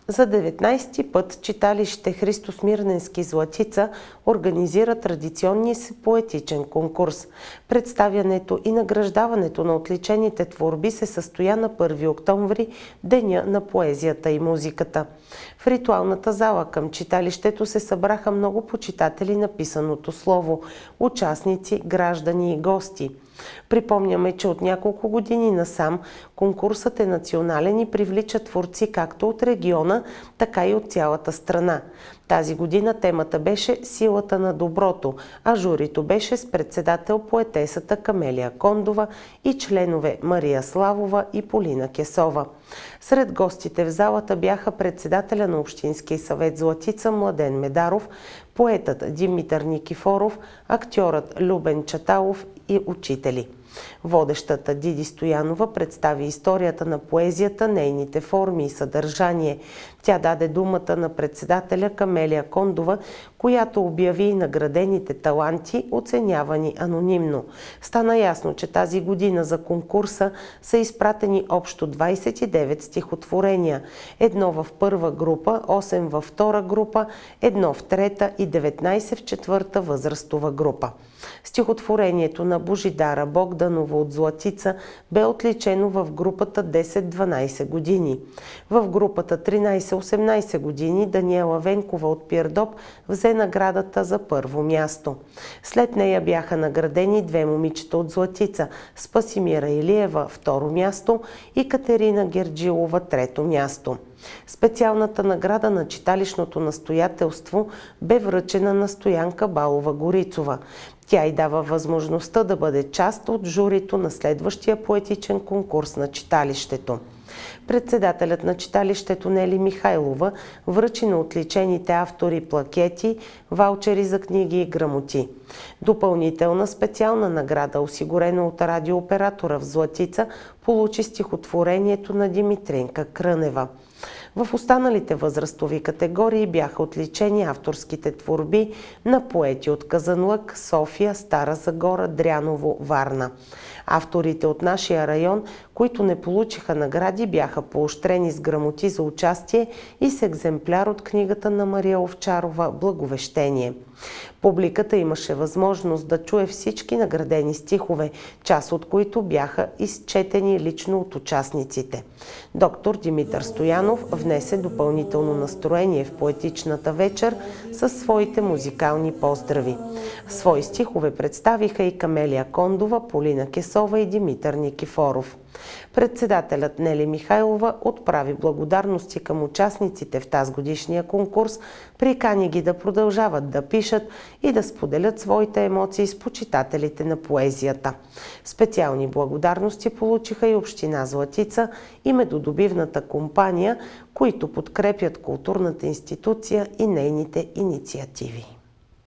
За 19-ти път читалище Христо Смирненски Златица организира традиционния си поетичен конкурс. Представянето и награждаването на отличените творби се състоя на 1 октомври, Деня на поезията и музиката. В ритуалната зала към читалището се събраха много почитатели на писаното слово, участници, граждани и гости. Припомняме, че от няколко години насам конкурсът е национален и привлича творци както от региона, така и от цялата страна. Тази година темата беше "Силата на доброто", а журито беше с председател поетесата Камелия Кондова и членове Мария Славова и Полина Кесова. Сред гостите в залата бяха председателя на Общинския съвет Златица Младен Медаров, поетът Димитър Никифоров, актьорът Любен Чаталов и учители. Водещата Диди Стоянова представи историята на поезията, нейните форми и съдържание. Тя даде думата на председателя Камелия Кондова, която обяви и наградените таланти, оценявани анонимно. Стана ясно, че тази година за конкурса са изпратени общо 29 стихотворения. 1 в първа група, 8 във втора група, 1 в трета и 19 в четвърта възрастова група. Стихотворението на Божидара Богданова от Златица бе отличено в групата 10-12 години. В групата 13-18 години Даниела Венкова от Пирдоп взе наградата за първо място. След нея бяха наградени 2 момичета от Златица – Спасимира Илиева второ място и Катерина Герджилова трето място. Специалната награда на читалищното настоятелство бе връчена на Стоянка Балова-Горицова. Тя й дава възможността да бъде част от журито на следващия поетичен конкурс на читалището. Председателят на читалището Нели Михайлова връчи на отличените автори плакети, ваучери за книги и грамоти. Допълнителна специална награда, осигурена от радиооператора в Златица, получи стихотворението на Димитринка Крънева. В останалите възрастови категории бяха отличени авторските творби на поети от Казанлък, София, Стара Загора, Дряново, Варна. Авторите от нашия район, които не получиха награди, бяха поощрени с грамоти за участие и с екземпляр от книгата на Мария Овчарова "Благовещение". Публиката имаше възможност да чуе всички наградени стихове, част от които бяха изчетени лично от участниците. Доктор Димитър Стоянов внесе допълнително настроение в поетичната вечер със своите музикални поздрави. Свои стихове представиха и Камелия Кондова, Полина Кесова и Димитър Никифоров. Председателят Нели Михайлова отправи благодарности към участниците в тазгодишния конкурс, прикани ги да продължават да пишат и да споделят своите емоции с почитателите на поезията. Специални благодарности получиха и община Златица и Медодобивната компания, които подкрепят културната институция и нейните инициативи.